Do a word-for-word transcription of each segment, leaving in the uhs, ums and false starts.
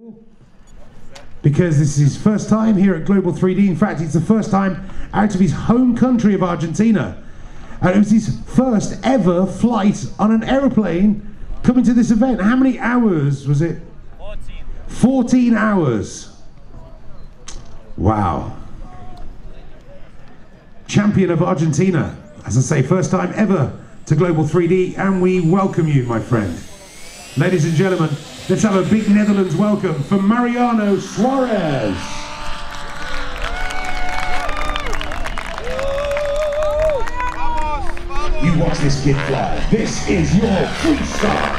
Because this is his first time here at Global three D. In fact, it's the first time out of his home country of Argentina. And it was his first ever flight on an aeroplane coming to this event. How many hours was it? fourteen. fourteen hours. Wow. Champion of Argentina. As I say, first time ever to Global three D, and we welcome you, my friend. Ladies and gentlemen, let's have a big Netherlands welcome for Mariano Suarez. You watch this kid fly. This is your freestyle.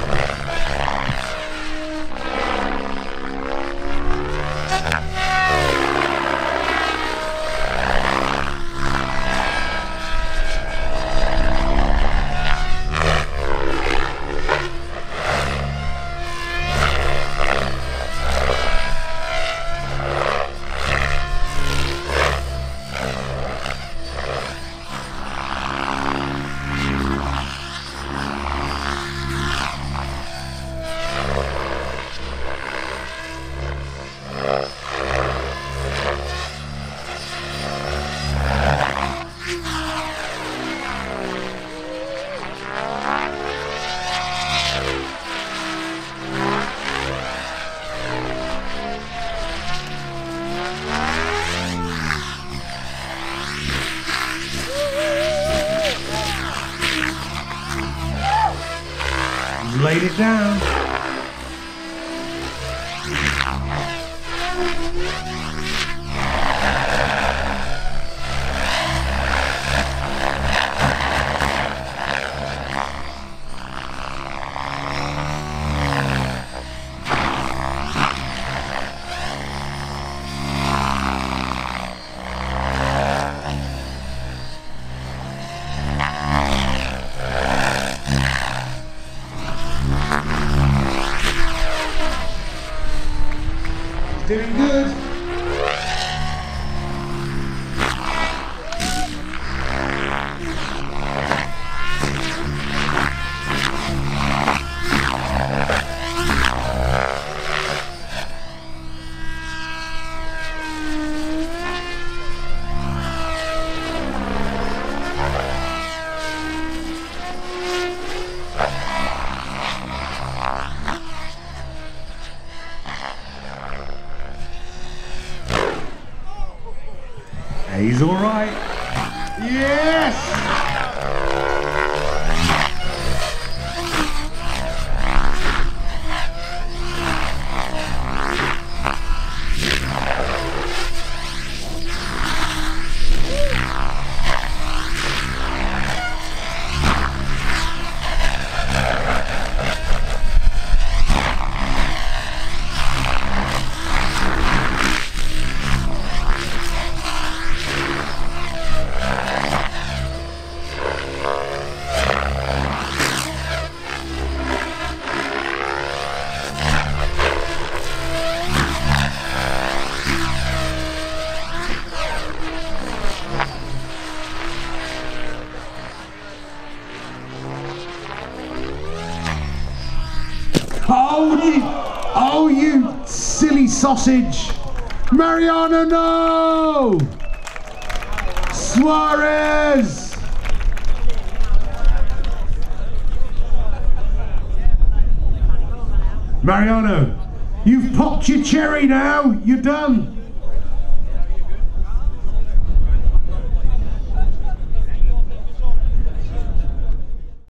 Laid it down. Doing good. He's all right. Yes! Oh, you, oh, you silly sausage. Mariano, no! Suarez! Mariano, you've popped your cherry now. You're done.